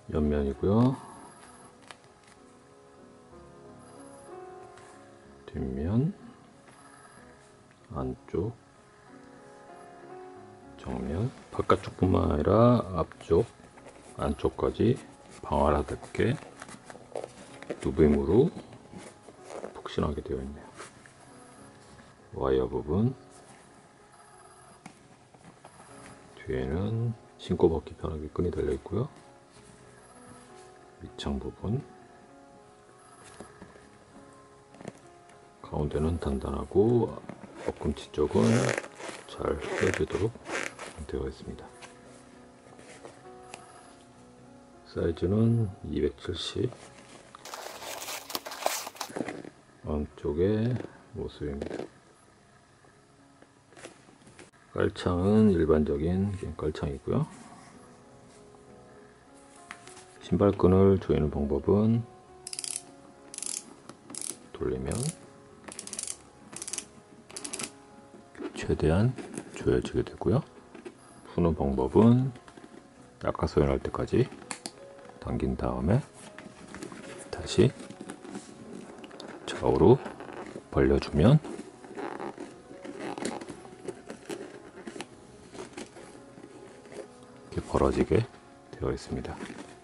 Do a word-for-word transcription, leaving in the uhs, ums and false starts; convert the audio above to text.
옆면이고요. 뒷면, 안쪽, 정면, 바깥쪽뿐만 아니라 앞쪽, 안쪽까지 방아라답게 누빔으로 푹신하게 되어 있네요. 와이어 부분, 뒤에는 신고 벗기 편하게 끈이 달려 있고요. 밑창 부분, 가운데는 단단하고 앞꿈치 쪽은 잘 펴지도록 되어 있습니다. 사이즈는 이백칠십, 안쪽의 모습입니다. 깔창은 일반적인 깔창이고요. 신발끈을 조이는 방법은 돌리면 최대한 조여지게 되고요. 푸는 방법은 약화소연할 때까지 당긴 다음에 다시 좌우로 벌려주면 이렇게 벌어지게 되어 있습니다.